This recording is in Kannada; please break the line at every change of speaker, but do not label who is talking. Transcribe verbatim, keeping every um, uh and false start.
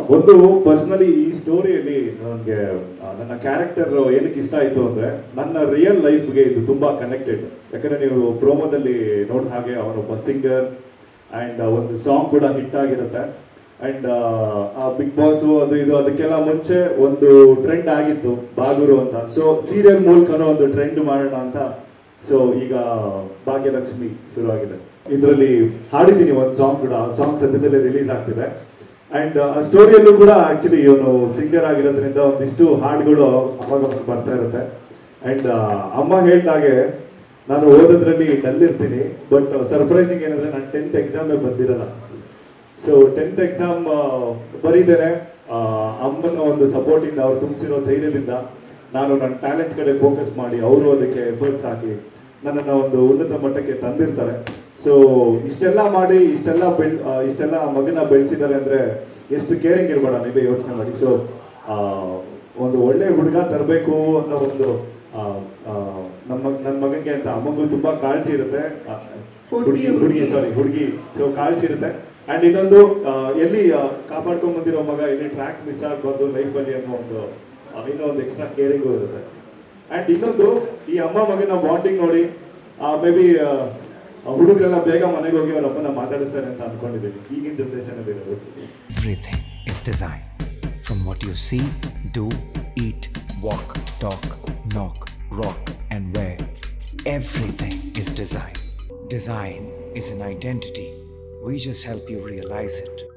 ಒಂದು ಪರ್ಸನಲಿ ಈ ಸ್ಟೋರಿಯಲ್ಲಿ ನನಗೆ ನನ್ನ ಕ್ಯಾರೆಕ್ಟರ್ ಏನಕ್ಕೆ ಇಷ್ಟ ಆಯಿತು ಅಂದರೆ ನನ್ನ ರಿಯಲ್ ಲೈಫ್ಗೆ ಇದು ತುಂಬ ಕನೆಕ್ಟೆಡ್. ಯಾಕಂದರೆ ನೀವು ಪ್ರೋಮೋದಲ್ಲಿ ನೋಡಿದ ಹಾಗೆ ಅವನೊಬ್ಬ ಸಿಂಗರ್ ಆ್ಯಂಡ್ ಒಂದು ಸಾಂಗ್ ಕೂಡ ಹಿಟ್ ಆಗಿರುತ್ತೆ. ಆ್ಯಂಡ್ ಆ ಬಿಗ್ ಬಾಸು ಅದು ಇದು ಅದಕ್ಕೆಲ್ಲ ಮುಂಚೆ ಒಂದು ಟ್ರೆಂಡ್ ಆಗಿತ್ತು ಬಾಗೂರು ಅಂತ. ಸೊ ಸೀರಿಯಲ್ ಮೂಲಕನೂ ಒಂದು ಟ್ರೆಂಡ್ ಮಾಡೋಣ ಅಂತ ಸೊ ಈಗ ಭಾಗ್ಯಲಕ್ಷ್ಮಿ ಶುರುವಾಗಿದೆ. ಇದರಲ್ಲಿ ಹಾಡಿದ್ದೀನಿ ಒಂದು ಸಾಂಗ್ ಕೂಡ, ಆ ಸಾಂಗ್ ಸದ್ಯದಲ್ಲೇ ರಿಲೀಸ್ ಆಗ್ತಿದೆ. ಆ್ಯಂಡ್ ಆ ಸ್ಟೋರಿಯಲ್ಲೂ ಕೂಡ ಆ್ಯಕ್ಚುಲಿ ಇವನು ಸಿಂಗರ್ ಆಗಿರೋದ್ರಿಂದ ಒಂದಿಷ್ಟು ಹಾಡುಗಳು ಅವಾಗ ಬರ್ತಾ ಇರುತ್ತೆ. ಆ್ಯಂಡ್ ಅಮ್ಮ ಹೇಳ್ದಾಗೆ ನಾನು ಓದೋದ್ರಲ್ಲಿ ಡಲ್ ಇರ್ತೀನಿ, ಬಟ್ ಸರ್ಪ್ರೈಸಿಂಗ್ ಏನಂದರೆ ನಾನು ಟೆಂತ್ ಎಕ್ಸಾಮೇ ಬಂದಿರಲ್ಲ. ಸೊ ಟೆಂತ್ ಎಕ್ಸಾಮ್ ಬರೀದೇನೆ ಅಮ್ಮನ ಒಂದು ಸಪೋರ್ಟಿಂದ, ಅವ್ರು ತುಂಬಿಸಿರೋ ಧೈರ್ಯದಿಂದ ನಾನು ನನ್ನ ಟ್ಯಾಲೆಂಟ್ ಕಡೆ ಫೋಕಸ್ ಮಾಡಿ ಅವರು ಅದಕ್ಕೆ ಎಫರ್ಟ್ಸ್ ಹಾಕಿ ನನ್ನನ್ನು ಒಂದು ಉನ್ನತ ಮಟ್ಟಕ್ಕೆ ತಂದಿರ್ತಾರೆ. ಸೊ ಇಷ್ಟೆಲ್ಲ ಮಾಡಿ ಇಷ್ಟೆಲ್ಲ ಬೆಳ್ ಇಷ್ಟೆಲ್ಲ ಮಗನ ಬೆಳೆಸಿದ್ದಾರೆ ಅಂದರೆ ಎಷ್ಟು ಕೇರಿಂಗ್ ಇರಬೇಡ, ನೀವೇ ಯೋಚನೆ ಮಾಡಿ. ಸೊ ಒಂದು ಒಳ್ಳೆ ಹುಡುಗ ತರಬೇಕು ಅನ್ನೋ ಒಂದು ನಮ್ಮ ನನ್ನ ಮಗನಿಗೆ ಅಂತ ಅಮ್ಮಗೂ ತುಂಬ ಕಾಳಜಿ ಇರುತ್ತೆ. ಹುಡುಗಿ ಹುಡುಗಿ ಸಾರಿ ಹುಡುಗಿ ಸೊ ಕಾಳಜಿ ಇರುತ್ತೆ. ಆ್ಯಂಡ್ ಇನ್ನೊಂದು ಎಲ್ಲಿ ಕಾಪಾಡ್ಕೊಂಡ್ ಬಂದಿರೋ ಮಗ ಎಲ್ಲಿ ಟ್ರ್ಯಾಕ್ ಮಿಸ್ ಆಗಬಾರ್ದು ಲೈಫಲ್ಲಿ ಅನ್ನೋ ಒಂದು ಇನ್ನೂ ಒಂದು ಎಕ್ಸ್ಟ್ರಾ ಕೇರಿಂಗು ಇರುತ್ತೆ. ಆ್ಯಂಡ್ ಇನ್ನೊಂದು ಈ ಅಮ್ಮ ಮಗನ ಬಾಂಡಿಂಗ್ ನೋಡಿ ಮೇ ಬಿ ಹುಡುಗರೆಲ್ಲ ಬೇಗ ಮನೆಗೆ ಹೋಗಿ ಅವ್ರ ಅಪ್ಪನ ಮಾತಾಡಿಸ್ತಾರೆ ಅಂತ ಅನ್ಕೊಂಡಿದ್ದೀನಿ ಈಗಿನ ಜನರೇಷನ್ ಅಲ್ಲಿ ಇರೋದು.
Everything is design. From what you see, do, eat, walk, talk, knock, rock and wear. Everything is design. Design is an identity. We just help you realize it.